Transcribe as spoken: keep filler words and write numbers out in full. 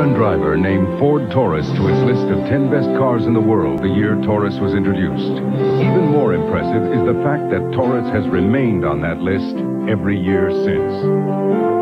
one driver named Ford Taurus to its list of ten best cars in the world the year Taurus was introduced. Even more impressive is the fact that Taurus has remained on that list every year since.